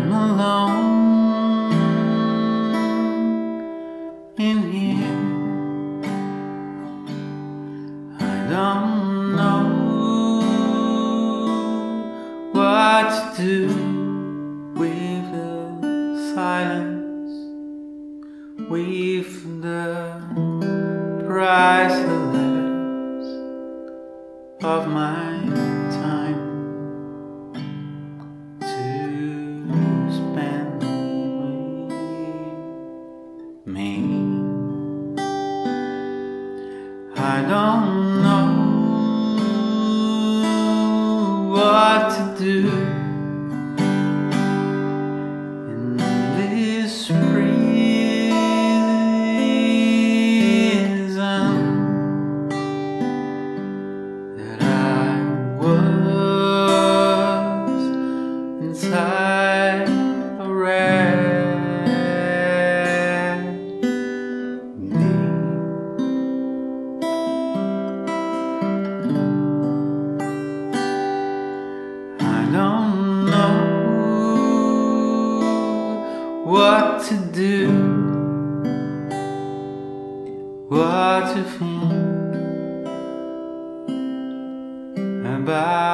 I'm alone in here. I don't know what to do with the silence, with the priceless of my time to spend with me. I don't know what to do in this prison that I was inside already. I don't know what to do, what to think about